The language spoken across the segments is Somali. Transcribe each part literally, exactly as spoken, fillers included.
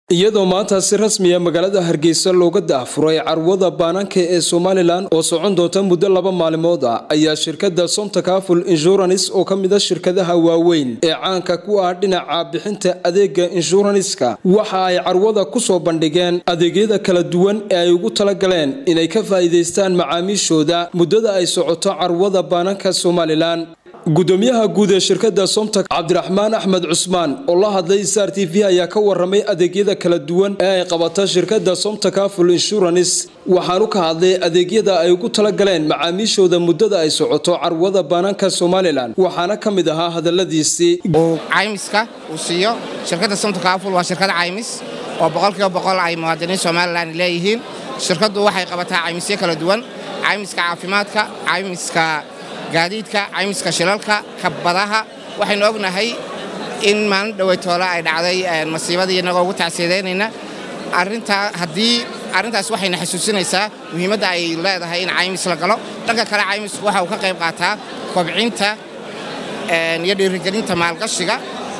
iyadoo maanta si rasmi ah magaalada Hargeysa looga daafuray carwada baananka ee Somaliland oo socon doonta muddo laba maalmood ah ayaa shirkadda Somtakaful Insurance oo kamid ah shirkadaha waaweyn ee caanka ku ah dhinaca bixinta adeega insurance-ka waxa ay carwada ku soo bandhigeen adeegyada kala duwan ee ay ugu talagaleen inay ka faa'iideystaan macaamiishooda muddada ay socoto carwada baananka Somaliland. gudoomiyaha guud ee shirkadda Somtak Cabdiraxmaan Axmed Cusmaan oo la hadlay Star T V ayaa ka waramay adeegyada kala duwan ee ay qabato shirkadda Somtakaful Insurance waxaanu ka hadlay adeegyada ay ugu talagaleen macaamiishooda muddada ay socoto carwada baananka Somaliland waxaana kamid ahaa hadaladiisii caymiska uu siiyo shirkadda Somtakaful waa shirkad caymis oo boqolkiiba boqol ay muwaadiniin Somaliland leeyihiin. shirkaddu waxay qabataa caymisyo kala duwan, caymiska caafimaadka, caymiska gaadiidka, caymiska shilalka, kabadaha. waxaynu ognahay in maalin dhaweytoola ay dhacday masiibadii inagoo ugu tacsiideynayna arinta hadii arintaas waxayna xasuusinaysaa muhiimadda ay leedahay in caymis la galo. dhanka kale caymisku waxa uu ka qayb qaataa kobcinta iyo dhiirigelinta maalgashiga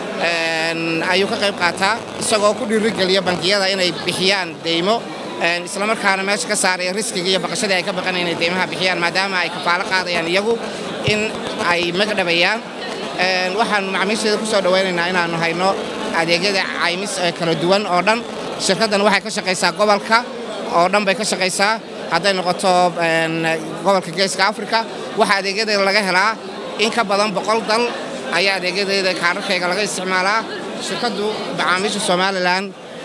ayuu ka qayb qaataa isagoo ku dhiirigeliya bangiyada inay bixiyaan deymo isla markaana meesha ka saaraya riskiga iyo baqashada ay ka baqanayaan inay deymaha bixiyaan maadaama ay kafaalo qaadayaan iyagu in ay magdhabayaan. waxaan macaamiisheeda ku soo dhaweynaynaa inaanu hayno adeegyada caymis ee kala duwan oo dhan. shirkaddan waxay ka shaqaysaa gobolka oo dhan bay ka shaqaysaa. hadday noqoto gobolka Geeska Afrika waxa adeegyadeeda laga helaa in ka badan boqol dal ayaa adeegyadeeda kaararkayga laga isticmaalaa. shirkaddu macaamiisha Somaliland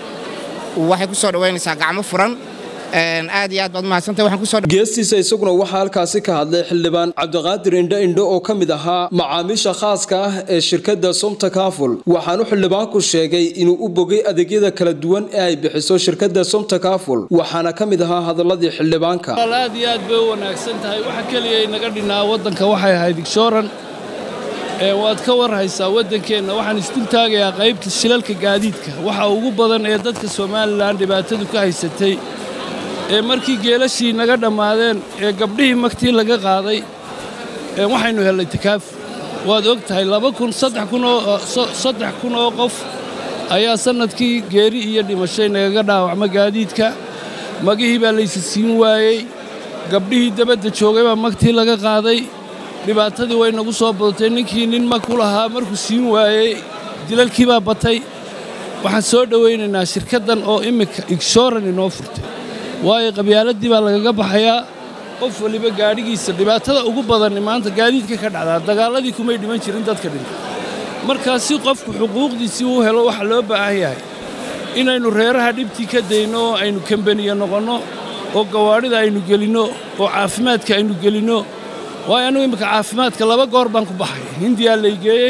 waxay ku soo dhaweynaysaa gacmo furan. aad iyo aad baad mahadsantahay. waxaan ku soo geestiisa isaguna waxa halkaasi ka hadlay xildhibaan Cabdiqaadir Indho Indho oo kamid ahaa macaamiisha khaaska ah ee shirkadda Somtakaful waxaanu xildhibaanku sheegay inuu u bogay adeegyada kala duwan ee ay bixiso shirkadda Somtakaful waxaana kamid ahaa hadaladii xildhibaanka. aad iyo aad bay wanaagsan tahay. waxa kaliya inaga dhinaa wadanka waxay ahayd insurance ee waad ka warhaysaa wadankeena. waxaan isdul taagayaa qaybta shilalka gaadiidka waxa ugu badan ee dadka Somaliland dhibaatadu ka haysatay ee markii geelashii naga dhamaadeen ee gabdhihii magtii laga qaaday ee waxaynu helay takaaf. waad og tahay laba kun saddex kun oo saddex kun oo qof ayaa sanadkii geeri iyo dhimashay naga dhaawacma gaadiidka. magihii baa la siin waayay, gabdhihii dabadda joogay baa magtii laga qaaday. dhibaatadii way nagu soo badatay. ninkii nin mag ku lahaa markuu siin waayay dilalkii baa batay. waxaan soo dhaweynaynaa shirkaddan oo imika insurance inoo furtay waayo qabyaaladii baa lagaga baxayaa. qof waliba gaadhigiisa dhibaatada ugu badan maanta gaadiidka ka dhacdaa dagaaladii kumay dhiman jirin dadka dhintay. markaa si qofku xuquuqdiisii uu helo waxa loo baahan yahay inaynu reeraha dhibtii ka dayno oo aynu kambaniya noqonno oo gawaadhida aynu gelinno oo caafimaadka aynu gelinno. waayo anigu imika caafimaadka laba goor baan ku baxay. hindiyaa laygeeyey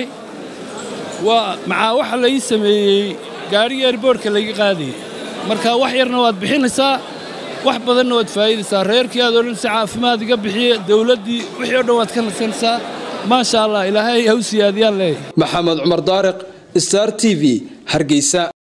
waa macaa waxa lai sameeyey gaadhiga airboortka layga qaadayay. markaa wax yarna waad bixinaysaa wax badanna waad faa'iidaysaa. reerkii aad odhan si caafimaad iga bixiye dawladdii wixii oo dhan waad ka nasanaysaa. maasha allah ilaahay ha u siyaadiyaan leeyahay. maxamed cumar daariq Star T V Hargeysa.